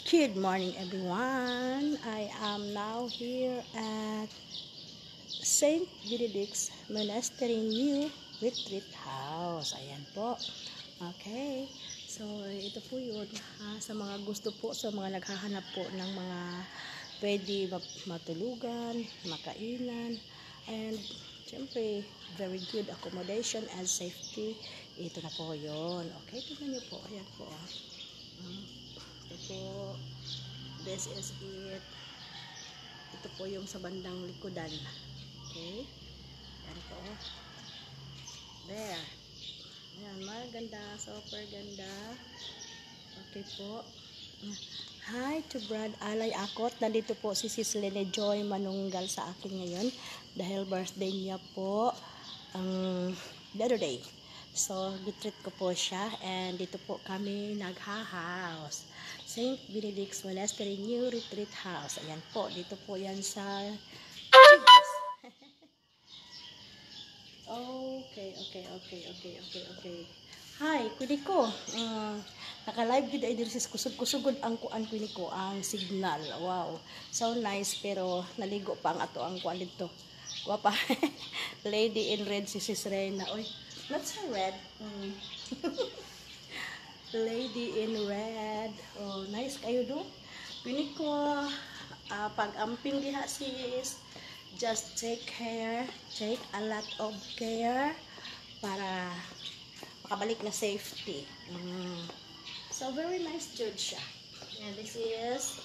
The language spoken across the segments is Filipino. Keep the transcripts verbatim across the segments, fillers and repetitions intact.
Good morning, everyone. I am now here at Saint Benedict's Monastery New Retreat House. Ayan po. Okay. So, ito po yun. Ha, sa mga gusto po, sa mga naghahanap po ng mga pwede matulugan, makainan, and syempre, very good accommodation and safety. Ito na po yun. Okay, tingnan nyo po. Ayan po. Hmm. Ito po. This is it. Ito po yung sa bandang likodan. Okay. Yan po. There. Ayan, maganda. Super ganda. Okay po. Hi to Brad Alay Akot. Nandito po si Sis Lene Joy manunggal sa akin ngayon. Dahil birthday niya po ang um, the other day. So, retreat ko po siya. And dito po kami nagha-house. Saint Benedict's Monastery New Retreat House. Ayan po. Dito po yan sa Okay, okay, okay, okay, okay, okay. Hi, kundi ko. Uh, Naka-live video ay dirisis kusog-kusugod ang kuan kundi ko, ang signal. Wow. So nice, pero naligo pa ang ato ang kuan dito. Wapa. Lady in red si Sis Reyna. Oy, not so red. Mm. Lady in red. Oh, nice kayo do. Kundi ko uh, pag-amping diha sis. Just take care, take a lot of care para makabalik na safety. Mm. So, very nice judge siya. And this is,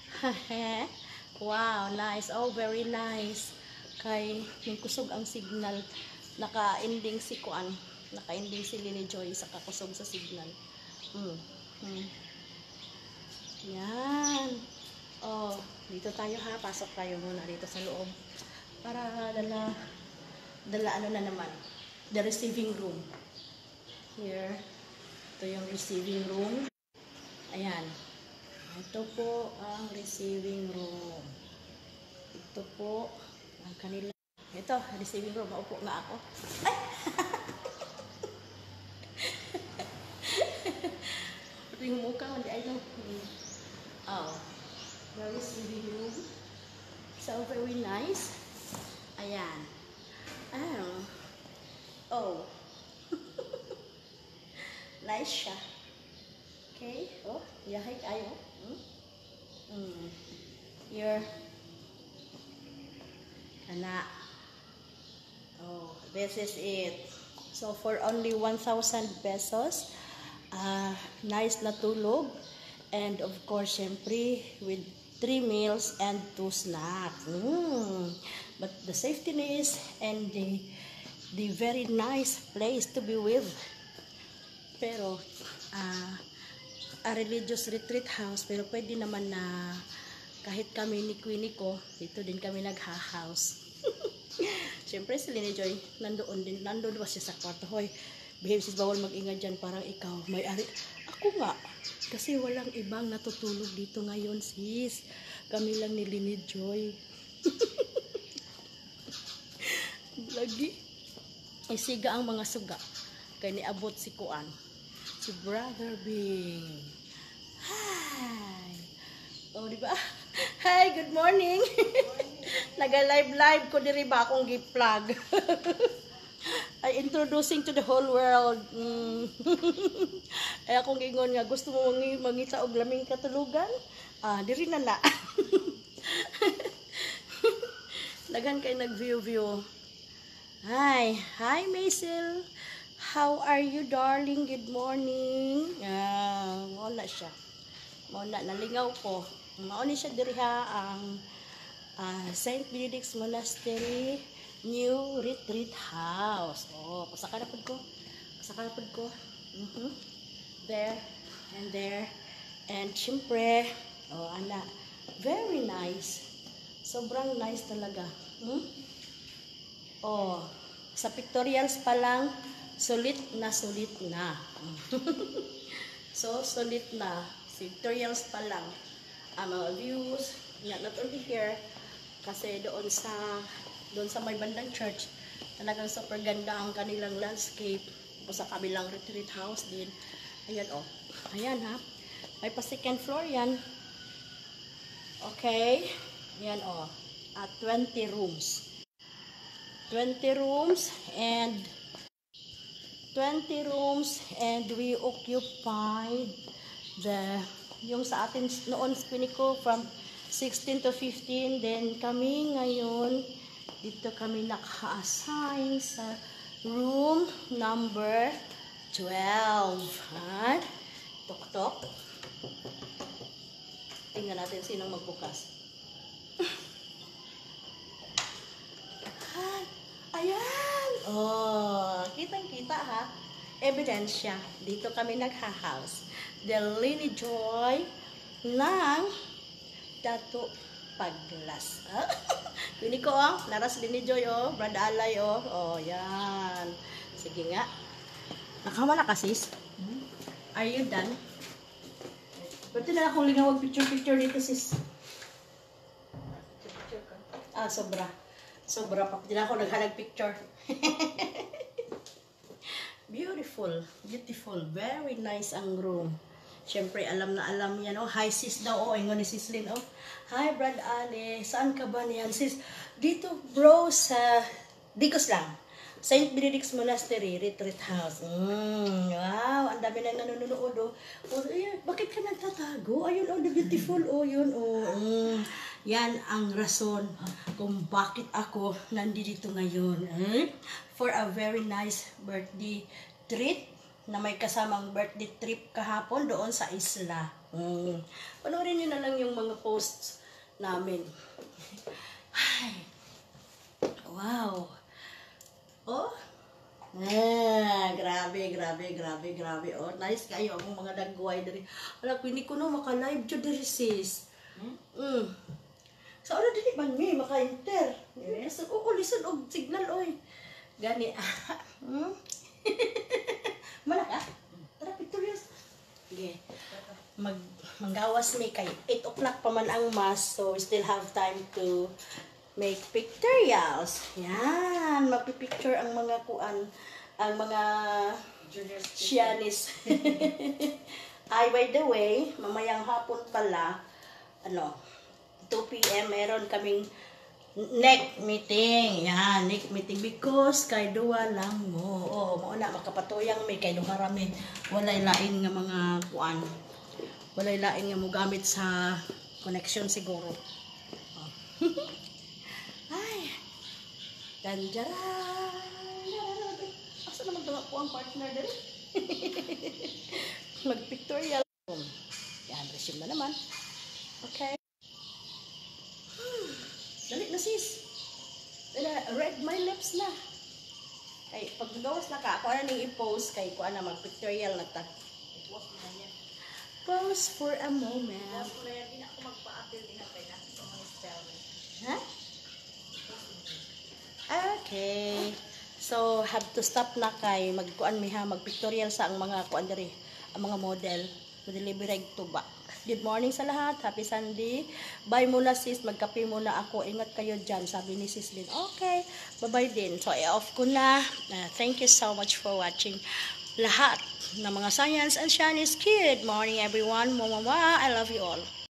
wow, nice. Oh, very nice. Kay, yung kusog ang signal, naka-ending si Kuan, naka-ending si Lini Joy sa kakusog sa signal. Mm. Mm. Yan. Oh, dito tayo ha, pasok tayo muna dito sa loob. Para dala, dala ano na naman, the receiving room. Here, ito yung receiving room. Ayan. Ito po ang receiving room. Ito po ang kanila. Ito, receiving room. Maupo nga ako. Ay! Ito yung mukha, hindi ay lang. Oh, the receiving room. So, very nice. Ayan. Oh. Oh. Nice siya. Okay. Oh, yahay kayo. Hmm? Hmm. Here. Ana. Oh, this is it. So, for only one thousand pesos, uh, nice na tulog. And, of course, syempre, with three meals and two snacks. Mm. But the safetyness and the the very nice place to be with. Pero uh, a religious retreat house, pero pwede naman na kahit kami ni Queenie ko, dito din kami nagha-house. Siyempre si Lini Joy, nandoon din, nandoon ba siya sa kwarto. Hoy, behave sis, bawal mag-ingat dyan, parang ikaw may ari. Ako nga, kasi walang ibang natutulog dito ngayon sis. Kami lang ni Lini Joy. Lagi isiga ang mga suga kay niabot si Kuan, si Brother Bing. Hi. Oh, di ba? Hi, good morning. Naga-live live ko diri ba akong gi-plug. I introducing to the whole world. Mm. Ay akong gingon nga gusto mo mangita og laming katulugan? Ah, diri na na. Daghan kay nag-view-view. Hi, hi Maisel. How are you darling? Good morning. Ah, wala siya. Wala, nalingaw ko. Mauni siya diri ha ang uh, Saint Benedict's Monastery New Retreat House. Oh, pasaka na pud ko. Pasaka na pud ko. Mhm. There and there. And syempre, oh ana, very nice. Sobrang nice talaga. Hmm? Oh, sa pictorials pa lang, sulit na sulit na. So, sulit na. Pictorials pa lang. Ang mga views, yeah, not only here, kasi doon sa doon sa may bandang church, talagang super ganda ang kanilang landscape. O sa kabilang retreat house din. Ayan, oh. Ayan, ha. May pa second floor yan. Okay? Yan o. At twenty rooms. twenty rooms and twenty rooms and we occupied the yung sa atin noon piniko from sixteen to fifteen, then kami ngayon dito kami naka-assign sa room number twelve. Ha? Tok-tok. Tingnan natin sinong magbukas. Ayan! Oh, kitang-kita ha. Ebidensya. Dito kami nagha-house. The Lini Joy ng Dato Paglas. Kuni ko oh, naras Lini Joy oh, Brad Alay oh. Oh, yan. Sige nga. Nakama na ka sis? Are you done? Pwede na akong lingawag picture-picture dito sis. Ah, sobra. Sobra pa. Hindi na ako naghanag picture. Beautiful. Beautiful. Very nice ang room. Siyempre, alam na alam yan. Oh. Hi sis daw. Oh, ingon ni sis Lynn. Oh. Hi Brad Ale. Saan ka ba niyan sis? Dito bro sa Dicos lang. Saint Benedict's Monastery Retreat House. Mm, wow, ang dami na nanonood oh. Oh, ayan, bakit ka nagtatago? Ayun oh, the beautiful oh, yun oh. Mm, yan ang rason kung bakit ako nandito ngayon. Eh? For a very nice birthday treat na may kasamang birthday trip kahapon doon sa isla. Mm. Panoorin nyo na lang yung mga posts namin. Ay. Wow. Oh, ah, grabe, grabe, grabe, grabe. Oh, nice kayo akong mga dagway dari. Ala, pini ko no maka-live jud diri sis. Hmm? Mm. Sa so, oras dili man mi maka-enter. Yes, oo, listen og signal oy. Gani. Hmm? Mana ka? Tara pictures. Okay. Mag manggawas mi kay eight o'clock pa man ang mass, so we still have time to make pictorials. Yan, magpipicture ang mga kuan, ang mga Shianis. Ay, by the way, mamayang hapon pala, ano, two P M meron kaming neck meeting. Yan, neck meeting because kay duwa lang mo. Oh, mo na makapatuyang may kay dumarami. Walay lain nga mga kuan. Walay lain nga mo gamit sa connection siguro. Oh. Ay, danjaran. Asa naman ito ako ang partner din? Mag-pictorial. Yan, resume na naman. Okay. Hmm. Dali na sis. Red my lips na. Kay, pag gawas na ka, ako na nang i-post kay ko na mag-pictorial na ta. Pause for a moment. Pause for a moment. Hindi na ako magpa-appeal din na kaya natin sa mga spell. Ha? Okay. So, have to stop na kay magkuan mi ha, mag-pictorial sa ang mga kuan diri, ang mga model. Deliver to back. Good morning sa lahat. Happy Sunday. Bye muna sis. Magkape muna ako. Ingat kayo dyan. Sabi ni sis Lynn. Okay. Bye-bye din. So, i-off ko na. Uh, thank you so much for watching lahat ng mga Science and Shanice. Good morning everyone. Mama, I love you all.